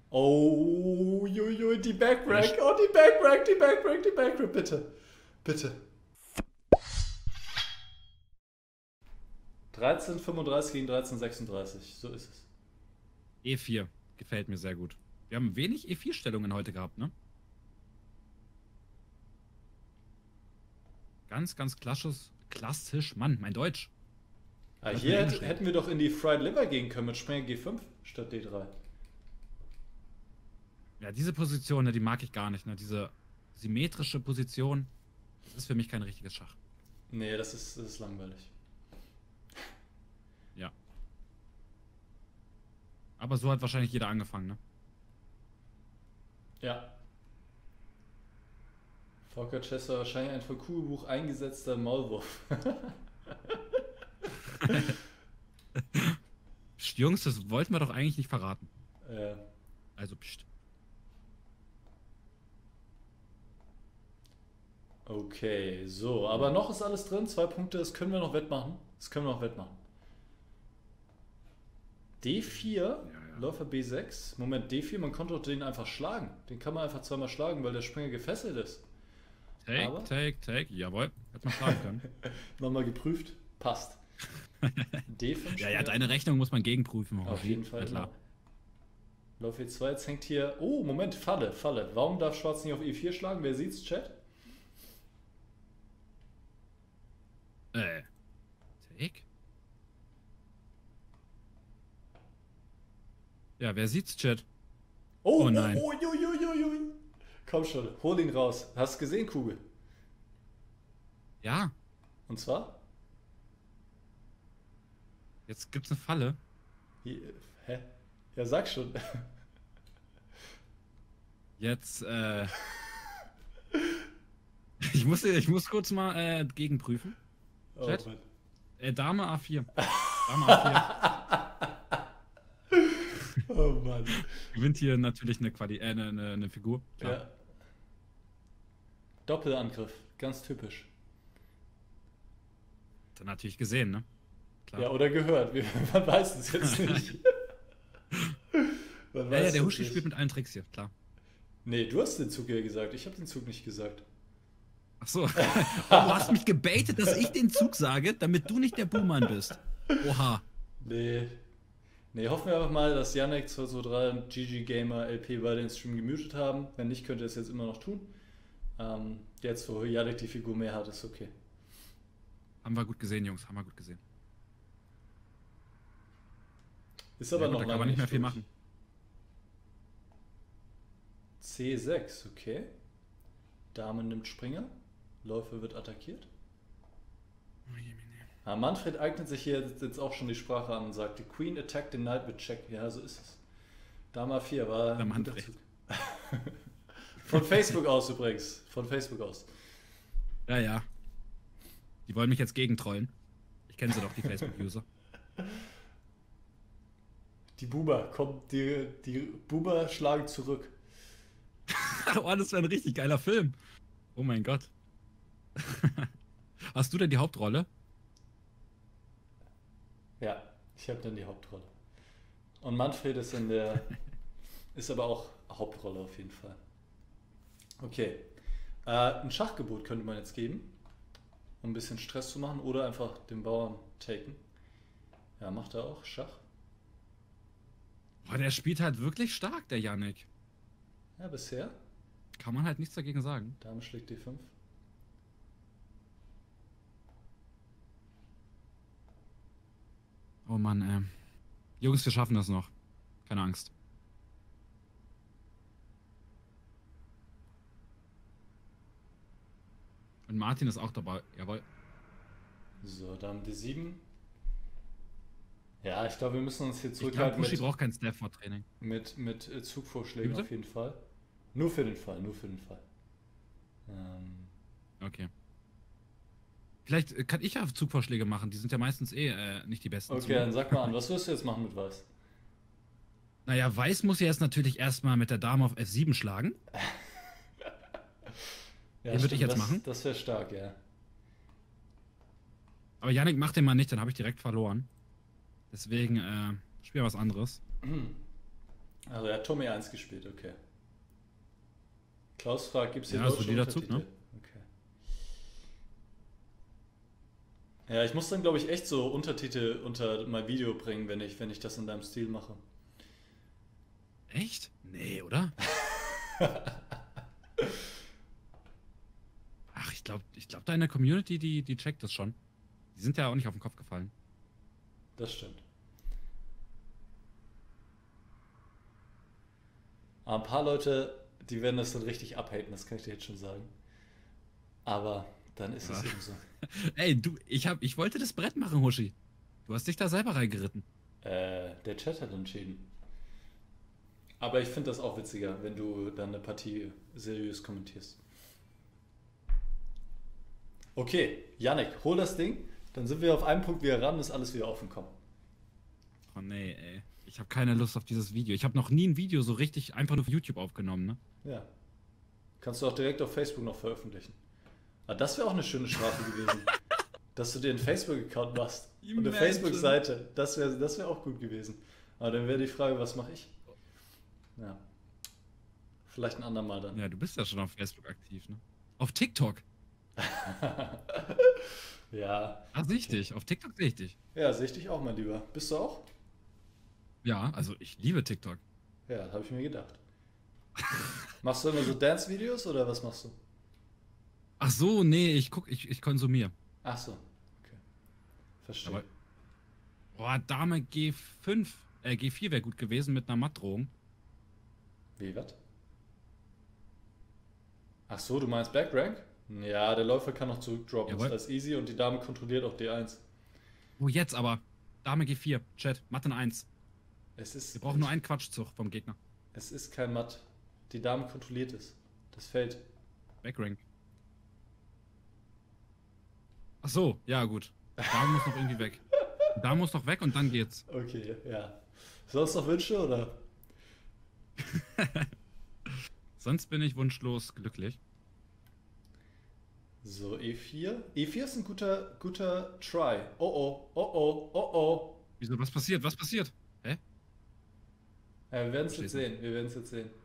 Oh, juju, die Backrank. Oh, die Backrank, die Backrank, die Backrank. Bitte. Bitte. 13:35 gegen 13:36. So ist es. E4. Gefällt mir sehr gut. Wir haben wenig E4-Stellungen heute gehabt, ne? Ganz, ganz klassisch. Mann, mein Deutsch. Ah, Lass mir hier Englisch reden. hätten wir doch in die Fried Liver gehen können mit Springer G5 statt D3. Ja, diese Position, ne, die mag ich gar nicht, ne? Diese symmetrische Position, das ist für mich kein richtiges Schach. Nee, das ist langweilig. Ja. Aber so hat wahrscheinlich jeder angefangen, ne? Ja. Volker Chess war wahrscheinlich ein von Kugelbuch eingesetzter Maulwurf. Psst, Jungs, das wollten wir doch eigentlich nicht verraten. äh, Also, psst. okay, so. Aber noch ist alles drin. 2 Punkte, das können wir noch wettmachen. Das können wir noch wettmachen. D4, Ja. Läufer B6. Moment, D4, man konnte doch den einfach schlagen. Den kann man einfach zweimal schlagen, weil der Springer gefesselt ist. Aber? Take. Jawohl, hätte man schlagen können. Nochmal geprüft. Passt. D5. Ja, deine Rechnung muss man gegenprüfen. Auf jeden Fall. Ja, klar. Genau. Lauf E2, jetzt hängt hier. Oh, Moment, Falle. Warum darf Schwarz nicht auf E4 schlagen? Wer sieht's, Chat? Take? Ja, wer sieht's, Chat? Oh nein. Juiuiui. Komm schon, hol ihn raus. Hast du gesehen, Kugel? Ja, Und zwar? jetzt gibt's eine Falle. Hier, hä? Ja, sag schon. Jetzt, ich muss kurz mal gegenprüfen. Oh, Chat? Mann. Dame A4. Dame A4. Oh Mann. Gewinnt hier natürlich eine Figur. Klar. Ja. Doppelangriff, ganz typisch. Hat er natürlich gesehen, ne? Klar. Ja, oder gehört. Man weiß es jetzt nicht. Man weiß der es Huschi nicht. spielt mit allen Tricks hier, klar. Nee, du hast den Zug ja gesagt. Ich habe den Zug nicht gesagt. Ach so. Du hast mich gebaitet, dass ich den Zug sage, damit du nicht der Buhmann bist. Oha. Nee. Nee, hoffen wir einfach mal, dass Yannick 223 und GG Gamer LP beide den Stream gemutet haben. Wenn nicht, könnt ihr es jetzt immer noch tun. Jetzt, wo Yannick die Figur mehr hat, ist okay. Haben wir gut gesehen, Jungs. Haben wir gut gesehen. Ist aber Ja, gut, noch da kann lange man nicht mehr viel durch. machen. C6, okay. Dame nimmt Springer. Läufer wird attackiert. Manfred eignet sich hier jetzt auch schon die Sprache an und sagt, die Queen attacked the knight with check. Ja, so ist es. Dame A4 war Der ein guter Manfred. Zug. Von Facebook aus übrigens. Von Facebook aus. Ja. Die wollen mich jetzt gegentrollen. Ich kenne sie doch, die Facebook-User. Die Buber, kommt, die Buber schlagen zurück. Oh, das wäre ein richtig geiler Film. Oh mein Gott. Hast du denn die Hauptrolle? Ja, ich habe dann die Hauptrolle. Und Manfred ist ist aber auch Hauptrolle auf jeden Fall. Okay. Ein Schachgebot könnte man jetzt geben, um ein bisschen Stress zu machen oder einfach den Bauern taken. Ja, macht er auch Schach. Boah, der spielt halt wirklich stark, der Yannick. Ja, bisher. Kann man halt nichts dagegen sagen. Dame schlägt D5. Oh Mann, Jungs, wir schaffen das noch. Keine Angst. Und Martin ist auch dabei. Jawohl. So, Dame D7. Ja, ich glaube, wir müssen uns hier Ich glaube, zurückhalten Pushy braucht kein Staff-Training. mit Zugvorschlägen Bitte? auf jeden Fall. Nur für den Fall. Okay. Vielleicht kann ich ja Zugvorschläge machen. Die sind ja meistens nicht die besten. Okay, dann sag mal an, was wirst du jetzt machen mit Weiß? Naja, Weiß muss ja jetzt natürlich erstmal mit der Dame auf F7 schlagen. Ja, Den würde ich jetzt das, machen. Das wäre stark, ja. Aber Yannick macht den mal nicht, dann habe ich direkt verloren. Deswegen spielen wir was anderes. Also er hat Turm E1 gespielt, okay. Klaus fragt, gibt es hier Ja, deutsche solider Zug, Untertitel? ne? Okay. Ja, ich muss dann, glaube ich, echt so Untertitel unter mein Video bringen, wenn ich das in deinem Stil mache. Echt? Nee, oder? Ach, ich glaub, deine Community, die checkt das schon. Die sind ja auch nicht auf den Kopf gefallen. Das stimmt. Aber ein paar Leute, die werden das dann richtig abhaten, das kann ich dir jetzt schon sagen. Aber dann ist es Ja. eben so. Ey, ich wollte das Brett machen, Huschi. Du hast dich da selber reingeritten. Der Chat hat entschieden. Aber ich finde das auch witziger, wenn du dann eine Partie seriös kommentierst. Okay, Yannick, hol das Ding. Dann sind wir auf einen Punkt wieder ran, ist alles wieder offen. Komm. Oh nee, ey. Ich habe keine Lust auf dieses Video. Ich habe noch nie ein Video so richtig einfach nur für YouTube aufgenommen, ne? Ja. Kannst du auch direkt auf Facebook noch veröffentlichen. Ah, das wäre auch eine schöne Strafe gewesen. Dass du dir einen Facebook-Account machst. Und eine Imagine. Facebook-Seite. Das wär auch gut gewesen. Aber dann wäre die Frage, was mache ich? Ja. Vielleicht ein andermal dann. Ja, du bist ja schon auf Facebook aktiv, ne? Auf TikTok. Ja. Ah, sehe ich dich. Auf TikTok sehe ich dich. Ja, sehe ich dich auch, mein Lieber. Bist du auch? Ja, also ich liebe TikTok. Ja, habe ich mir gedacht. Machst du immer so Dance-Videos oder was machst du? Ach so, nee, ich konsumiere. Ach so. Okay. Verstehe. Aber, boah, Dame G5, G4 wäre gut gewesen mit einer Mattdrohung. Wie, was? Ach so, du meinst Backrank? Ja, der Läufer kann noch zurückdroppen. Jawohl. Das ist easy und die Dame kontrolliert auch D1. Oh, jetzt aber. Dame G4, Chat, Matten 1. Es ist, Wir brauchen nur einen Quatschzug vom Gegner. es ist kein Matt. Die Dame kontrolliert es. Das Feld. Backrank. Ach so, ja gut. Dame muss noch irgendwie weg. Dame muss noch weg und dann geht's. Okay, ja. Sonst noch Wünsche oder? Sonst bin ich wunschlos glücklich. So, E4. E4 ist ein guter Try. Oh oh, oh oh, oh oh. Wieso, was passiert? Was passiert? Hä? Ja, wir werden es Versteh's jetzt sehen. Wir werden es jetzt sehen.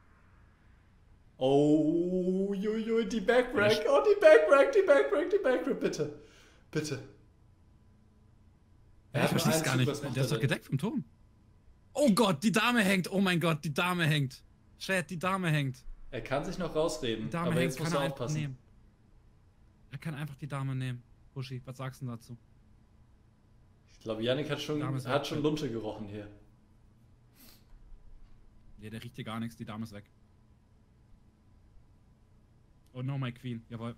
Oh, juiui, die Backrank. Oh, die Backrank, die Backrank, die Backrank. Bitte. Bitte. Ja, ich nur versteh's einen gar Zug, nicht. was macht Der er ist doch denn? gedeckt vom Turm. Oh Gott, die Dame hängt. Oh mein Gott, die Dame hängt. Chat, die Dame hängt. Er kann sich noch Die rausreden, Dame aber hängt, jetzt muss kann er er einfach aufpassen. nehmen. Er kann einfach die Dame nehmen. Buschi, was sagst du dazu? Ich glaube, Yannick hat Die Dame ist weg. schon Lunte gerochen hier. Nee, der riecht hier gar nichts. Die Dame ist weg. Oh no, my Queen. Jawohl.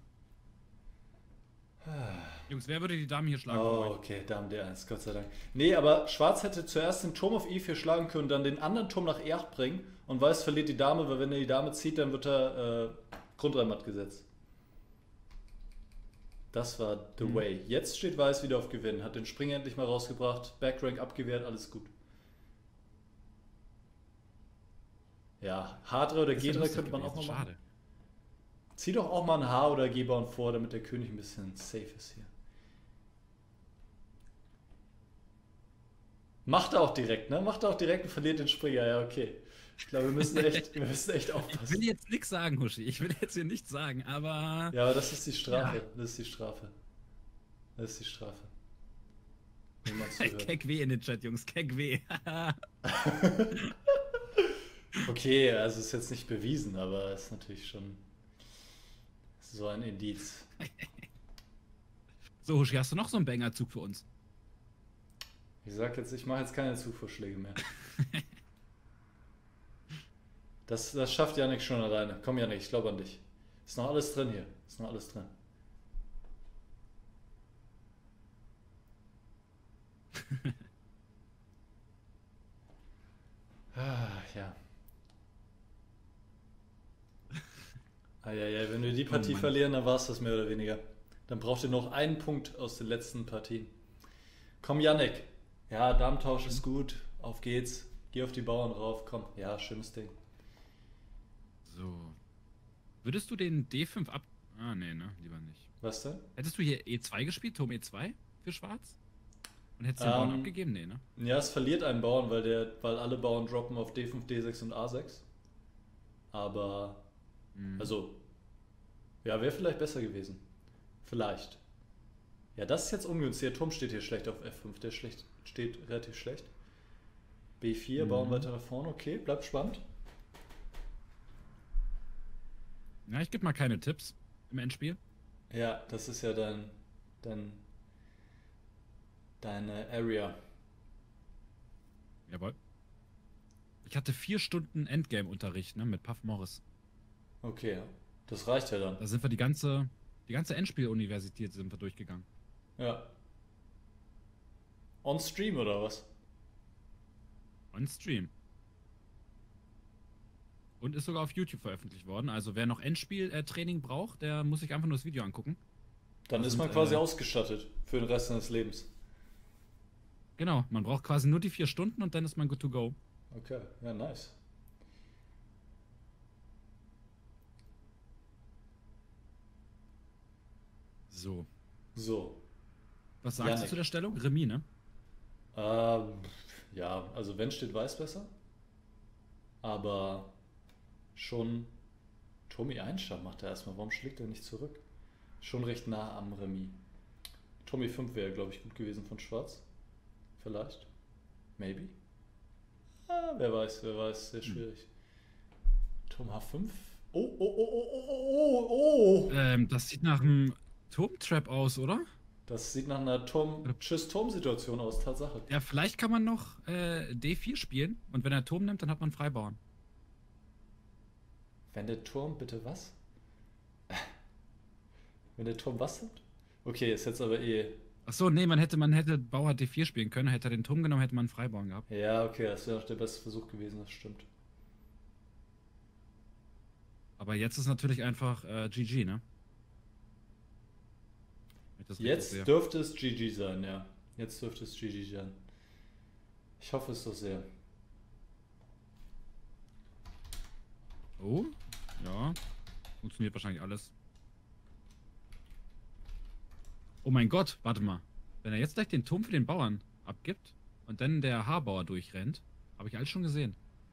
Jungs, wer würde die Dame hier schlagen? von Oh, euch? okay, Dame D1, Gott sei Dank. Nee, aber Schwarz hätte zuerst den Turm auf E4 schlagen können, dann den anderen Turm nach E8 bringen und Weiß verliert die Dame, weil wenn er die Dame zieht, dann wird er Grundreihmatt gesetzt. Das war the way. Jetzt steht Weiß wieder auf Gewinn, hat den Springer endlich mal rausgebracht, Backrank abgewehrt, alles gut. Ja, H3 oder Das ist ja G3 lustig könnte man auch gewesen. noch machen. Schade. Zieh doch auch mal ein H- oder G-Bauern vor, damit der König ein bisschen safe ist hier. Macht er auch direkt, ne? Macht er auch direkt und verliert den Springer, ja, okay. Ich glaube, wir müssen echt Ich will aufpassen. jetzt nichts sagen, Huschi. Ich will jetzt hier nichts sagen, aber. Ja, aber das ist die Strafe. Ja. Das ist die Strafe. Das ist die Strafe. Niemand zuhört. Keck weh in den Chat, Jungs. Keck weh. Okay, also ist jetzt nicht bewiesen, aber ist natürlich schon so ein Indiz. So, Huschi, hast du noch so einen Banger-Zug für uns? Ich sag jetzt, ich mache jetzt keine Zugvorschläge mehr. Das schafft Yannick schon alleine. Komm, Yannick, ich glaube an dich. Ist noch alles drin hier. Ist noch alles drin. Ja. Eieiei, wenn wir die Partie Mann. verlieren, dann war es das mehr oder weniger. Dann braucht ihr noch einen Punkt aus den letzten Partien. Komm, Yannick. Ja, Damentausch ist gut. Auf geht's. Geh auf die Bauern rauf. Komm. Ja, schönes Ding. So. Würdest du den D5 ab. Ah, nee, ne? Lieber nicht. Was denn? Hättest du hier E2 gespielt? Turm E2 für Schwarz? Und hättest du den Bauern abgegeben? Nee, ne? Ja, es verliert einen Bauern, weil alle Bauern droppen auf D5, D6 und A6. Aber, also, ja, wäre vielleicht besser gewesen. Vielleicht. Ja, das ist jetzt ungünstig. Der Turm steht hier schlecht auf F5. Der steht relativ schlecht. B4, Bauern weiter nach vorne. Okay, bleibt spannend. Ja, ich gebe mal keine Tipps im Endspiel. Ja, das ist ja deine Area. Jawohl. Ich hatte 4 Stunden Endgame-Unterricht, ne, mit Puff Morris. Okay, das reicht ja dann. Da sind wir die ganze Endspiel-Universität sind wir durchgegangen. Ja. On Stream oder was? On Stream. Und ist sogar auf YouTube veröffentlicht worden. Also wer noch Endspiel-Training braucht, der muss sich einfach nur das Video angucken. Dann ist man quasi ausgestattet für den Rest seines Lebens. Genau, man braucht quasi nur die 4 Stunden und dann ist man good to go. Okay, ja, nice. So. So. Was sagst du zu der Stellung? Remis, ne? Ja, also wenn steht Weiß besser. Aber schon Turm E1 macht er erstmal. Warum schlägt er nicht zurück? Schon recht nah am Remis. Turm E5 wäre, glaube ich, gut gewesen von Schwarz. Vielleicht. Maybe. Wer weiß, sehr schwierig. Turm H5. Oh. Das sieht nach einem Turmtrap aus, oder? Das sieht nach einer Turm-Situation aus, Tatsache. Ja, vielleicht kann man noch D4 spielen und wenn er Turm nimmt, dann hat man Freibauern. Wenn der Turm, bitte was? Wenn der Turm was hat? Okay, ist jetzt aber eh... Achso, nee, man hätte Bauer D4 spielen können, hätte er den Turm genommen, hätte man einen Freibauern gehabt. Ja, okay, das wäre auch der beste Versuch gewesen, das stimmt. Aber jetzt ist natürlich einfach GG, ne? Jetzt dürfte es GG sein, ja. Jetzt dürfte es GG sein. Ich hoffe es doch sehr. Oh, ja. Funktioniert wahrscheinlich alles. Oh mein Gott, warte mal. Wenn er jetzt gleich den Turm für den Bauern abgibt und dann der H-Bauer durchrennt, habe ich alles schon gesehen.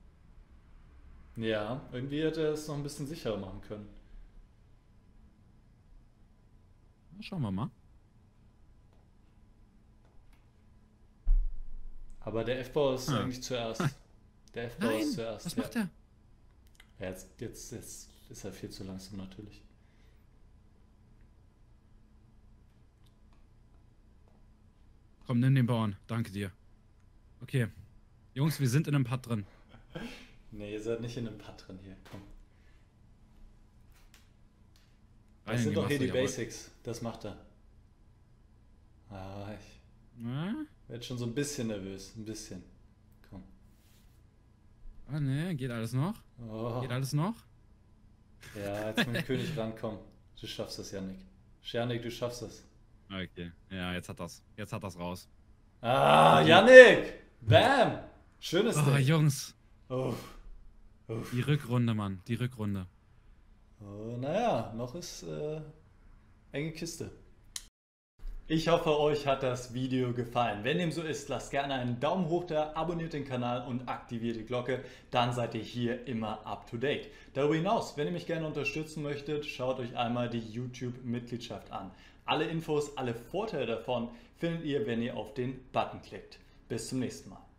Ja, irgendwie hätte er es noch ein bisschen sicherer machen können. Na, schauen wir mal. Aber der F-Bauer ist eigentlich zuerst. Der F-Bauer ist zuerst. Was macht er? Ja, jetzt ist er viel zu langsam natürlich. Komm, nimm den Bauern. Danke dir. Okay. Jungs, wir sind in einem Putt drin. Nee, ihr seid nicht in einem Putt drin hier. Komm. Das sind doch hier die Basics. Das macht er. Ich werde schon so ein bisschen nervös. Ein bisschen. Komm. Ah, ne, geht alles noch? Oh. Geht alles noch? Ja, jetzt mit dem König rankommen. Du schaffst das, Yannick. Yannick, du schaffst das. Okay. Ja, jetzt hat das raus. Yannick! Bam! Schönes Ding. Jungs. Oh. Die Rückrunde, Mann. Die Rückrunde. Naja, noch ist enge Kiste. Ich hoffe, euch hat das Video gefallen. Wenn dem so ist, lasst gerne einen Daumen hoch da, abonniert den Kanal und aktiviert die Glocke. Dann seid ihr hier immer up to date. Darüber hinaus, wenn ihr mich gerne unterstützen möchtet, schaut euch einmal die YouTube-Mitgliedschaft an. Alle Infos, alle Vorteile davon findet ihr, wenn ihr auf den Button klickt. Bis zum nächsten Mal.